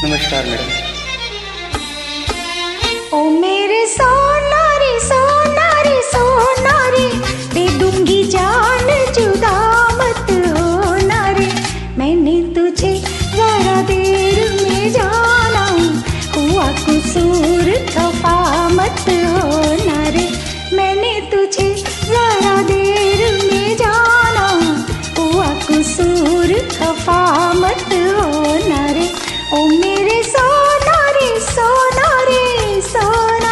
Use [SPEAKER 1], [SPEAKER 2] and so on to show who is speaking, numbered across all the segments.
[SPEAKER 1] नमस्कार मैडम।
[SPEAKER 2] ओ मेरे सोना रे सोना रे सोना रे, दे दूंगी जान जुदा मत होना रे। मैंने तुझे जरा देर में जाना, हुआ कसूर खफा मत होना रे। मैंने तुझे जरा देर में जाना, हुआ कसूर खफा मत होना रे। ओ मेरे सोना रे सोना रे सोना।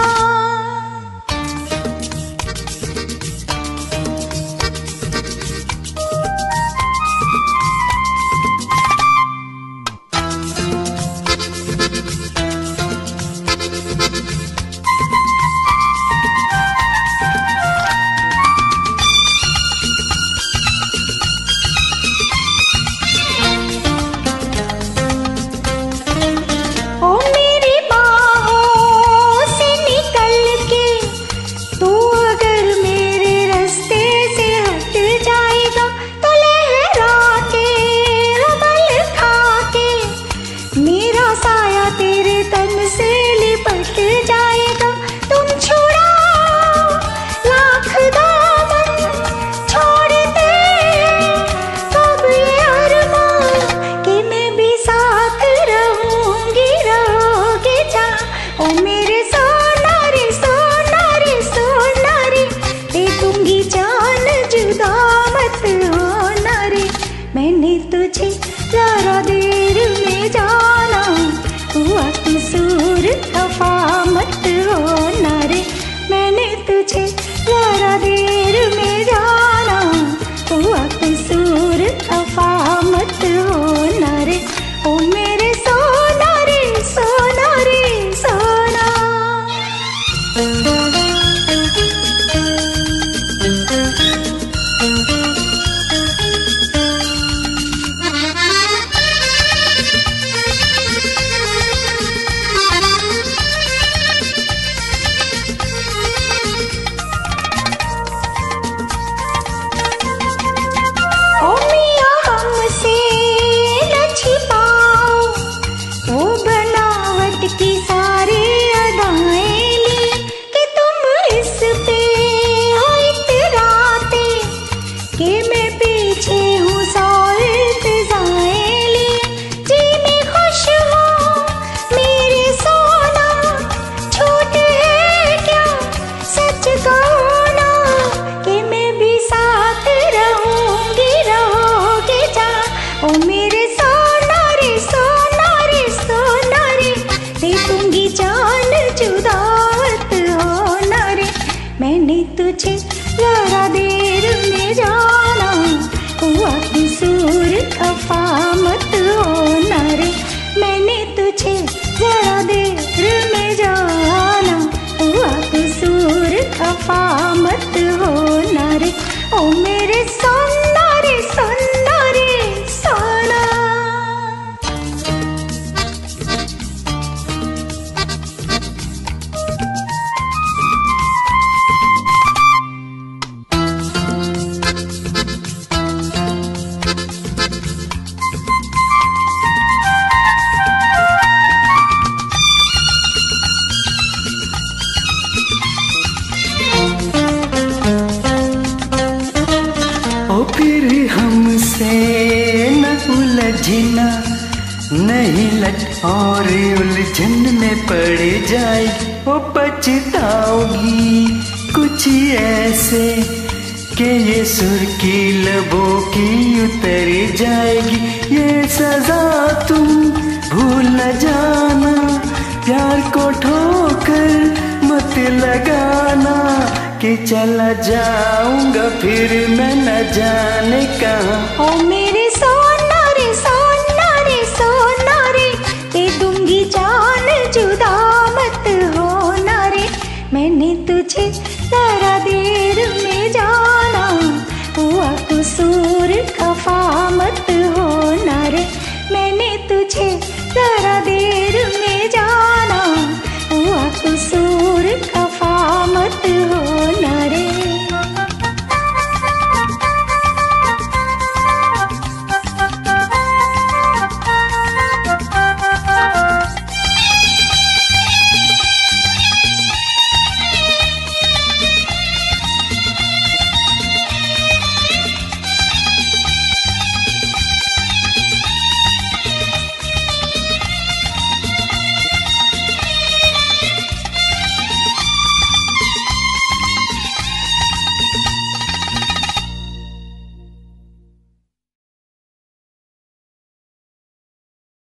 [SPEAKER 2] मैंने तुझे जरा देर में जाना, हुआ कसूर खफा मत होना रे। मैंने तुझे जरा देर में जाना, हुआ कसूर खफा मत होना रे। ओ मेरे सोना रे सोना रे सोना। मैंने तुझे जरा देर में जाना, हुआ कसूर खफा मत होना रे। मैंने तुझे जरा देर में जाना, हुआ कसूर खफा मत होना रे। ओ मेरे सोना रे सोना रे सोना।
[SPEAKER 3] उलझना नहीं लट और उलझन में पड़ जाएगी, वो पछताओगी कुछ ऐसे कि ये सुर की लबों की उतर जाएगी। ये सजा तुम भूल न जाना, प्यार को ठोकर मत लगाना कि चला जाऊंगा फिर मैं न जाने कहाँ।
[SPEAKER 2] ओ मेरे